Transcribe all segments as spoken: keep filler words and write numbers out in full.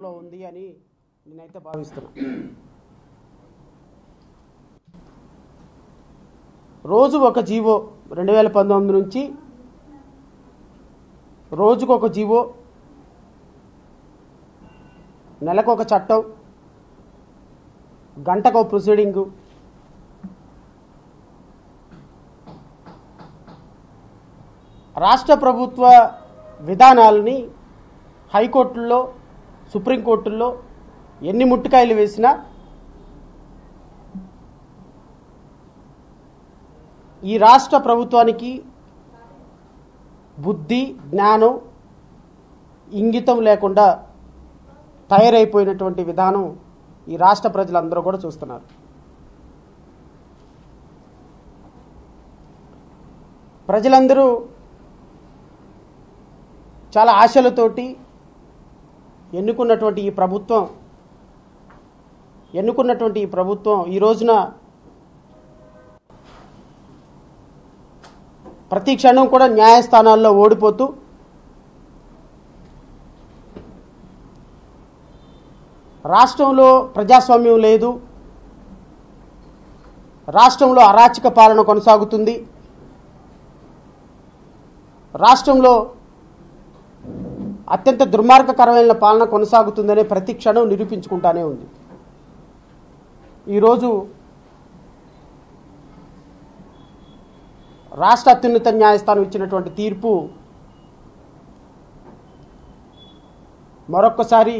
ఆలోచనలో ఉంది అని నేనైతే భావిస్తున్నా. రోజు ఒక జీవో రెండు వేల పంతొమ్మిది నుంచి రోజుకు ఒక జీవో, నెలకు ఒక చట్టం, గంటకు ఒక ప్రొసీడింగు, రాష్ట్ర ప్రభుత్వ విధానాలని హైకోర్టుల్లో సుప్రీంకోర్టుల్లో ఎన్ని ముట్టికాయలు వేసినా ఈ రాష్ట్ర ప్రభుత్వానికి బుద్ధి జ్ఞానం ఇంగితం లేకుండా తయారైపోయినటువంటి విధానం ఈ రాష్ట్ర ప్రజలందరూ కూడా చూస్తున్నారు. ప్రజలందరూ చాలా ఆశలతోటి ఎన్నుకున్నటువంటి ఈ ప్రభుత్వం ఎన్నుకున్నటువంటి ఈ ప్రభుత్వం ఈ రోజున ప్రతి క్షణం కూడా న్యాయస్థానాల్లో ఓడిపోతూ రాష్ట్రంలో ప్రజాస్వామ్యం లేదు, రాష్ట్రంలో అరాచక పాలన కొనసాగుతుంది, రాష్ట్రంలో అత్యంత దుర్మార్గకరమైన పాలన కొనసాగుతుందనే ప్రతి క్షణం నిరూపించుకుంటానే ఉంది. ఈరోజు రాష్ట్ర అత్యున్నత న్యాయస్థానం ఇచ్చినటువంటి తీర్పు మరొక్కసారి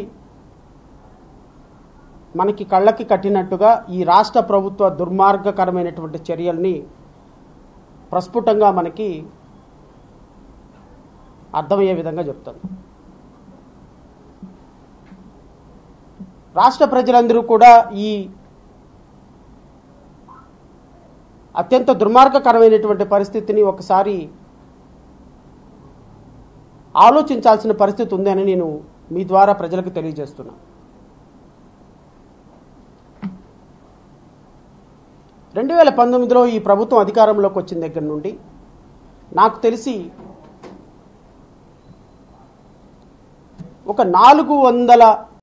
మనకి కళ్ళకి కట్టినట్టుగా ఈ రాష్ట్ర ప్రభుత్వ దుర్మార్గకరమైనటువంటి చర్యల్ని ప్రస్ఫుటంగా మనకి అర్థమయ్యే విధంగా చెప్తాను. రాష్ట్ర ప్రజలందరూ కూడా ఈ అత్యంత దుర్మార్గకరమైనటువంటి పరిస్థితిని ఒకసారి ఆలోచించాల్సిన పరిస్థితి ఉందని నేను మీ ద్వారా ప్రజలకు తెలియజేస్తున్నా. రెండు వేల పంతొమ్మిదిలో ఈ ప్రభుత్వం అధికారంలోకి వచ్చిన దగ్గర నుండి నాకు తెలిసి ఒక నాలుగు వందల